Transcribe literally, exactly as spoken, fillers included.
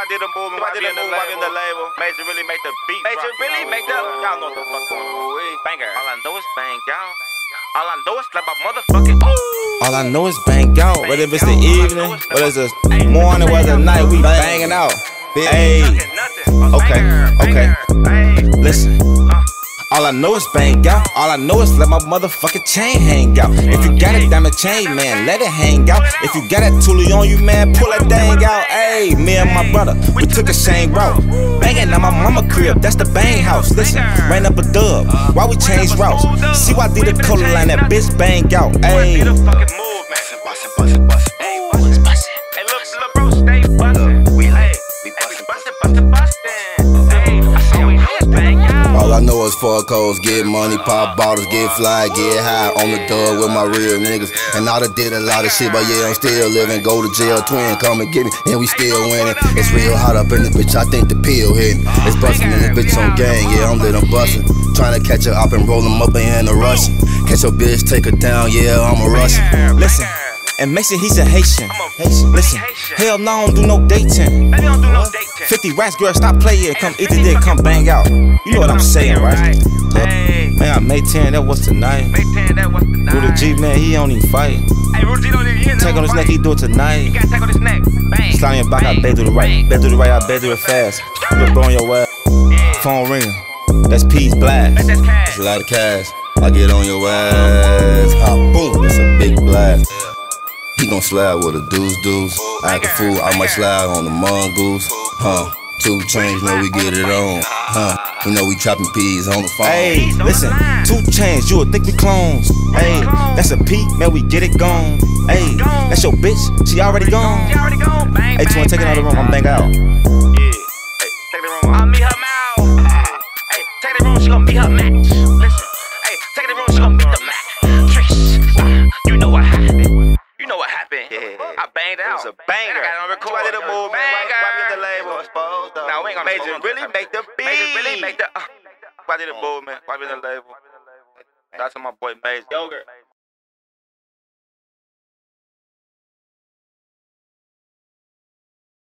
I did a movement, I did a move, I did the label. Major really make the beat. Major really make the. Y'all know what the fuck going on. Banger. All I know is bang out. All I know is slap my motherfucking. All I know is bang out. Whether it's the evening, whether it's the morning, whether it's the night, we banging out. Hey, okay, okay. Listen. All I know is bang out. All I know is let my motherfucking chain hang out. If you got a diamond chain, man, let it hang out. If you got that Thule on you, man, pull that dang out. Hey, me and my brother, we took the same route. Banging at my mama crib, that's the bang house. Listen, ran up a dub, why we change routes? See why did the color line, that bitch bang out. Hey. All I know is fuck hoes, get money, pop bottles, get fly, get high on the dub with my real niggas. And I done did a lot of shit, but yeah, I'm still living. Go to jail, twin, come and get me, and we still winning. It's real hot up in this bitch, I think the pill hitting. It's bustin' in this bitch on gang, yeah, I'm lit, I'm bustin'. Trying to catch her up and roll them up and in a rush. Catch your bitch, take her down, yeah, I'm a rush. Listen. And Mason, he's a Haitian. Haitian. Listen, hell no, I don't do no dating. fifty rats, girl, stop playing. Come eat the dick, come bang out. You know what I'm saying, right? Man, I made ten, that was tonight. Rudda G, man, he don't even fight. Take on his neck, he do it tonight. Slide your back, I bed to the right. Bed to the right, I bed to the fast. Look, bro on your ass. Phone ringing. That's P's blast. It's a lot of cash. I get on your ass. Hop, boom, that's a big blast. He gon' slide with a deuce deuce. I act a fool, I might slide on the mongoose. Huh, two chains, know we get it on. Huh, you know we trapping peas on the phone. Hey, listen, two chains, you would think we clones. Hey, that's a P, man, we get it gone. Hey, that's your bitch, she already gone. Hey, you wanna take it out of the room, I'm bang out. Yeah, hey, take the room, I'll meet her mouth. Hey, take the room, she gon' meet her match. Listen, hey, take the room, she gon' meet the match. Trish, you know what happened. You know what happened? Yeah. I banged out. It was a banger. I got on record. I did a move. Banger. Why did the label? Now we ain't gonna Major really make the beat. Major really make the. Uh, why did the movement? Why did the label? That's my boy Mainski. Yogurt.